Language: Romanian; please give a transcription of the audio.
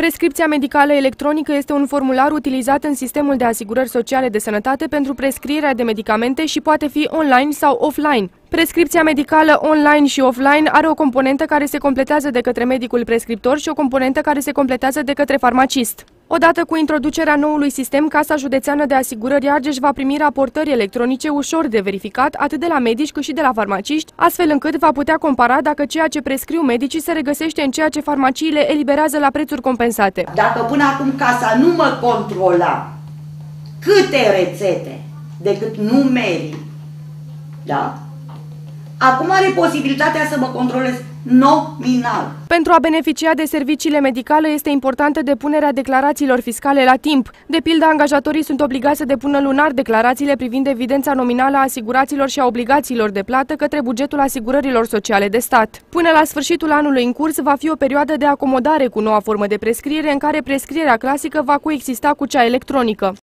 Prescripția medicală electronică este un formular utilizat în sistemul de asigurări sociale de sănătate pentru prescrierea de medicamente și poate fi online sau offline. Prescripția medicală online și offline are o componentă care se completează de către medicul prescriptor și o componentă care se completează de către farmacist. Odată cu introducerea noului sistem, Casa Județeană de Asigurări Argeș va primi raportări electronice ușor de verificat atât de la medici cât și de la farmaciști, astfel încât va putea compara dacă ceea ce prescriu medicii se regăsește în ceea ce farmaciile eliberează la prețuri compensate. Dacă până acum Casa nu mă controla câte rețete decât numerii, da? Acum are posibilitatea să mă controlez nominal. Pentru a beneficia de serviciile medicale este importantă depunerea declarațiilor fiscale la timp. De pildă, angajatorii sunt obligați să depună lunar declarațiile privind evidența nominală a asiguraților și a obligațiilor de plată către bugetul asigurărilor sociale de stat. Până la sfârșitul anului în curs va fi o perioadă de acomodare cu noua formă de prescriere în care prescrierea clasică va coexista cu cea electronică.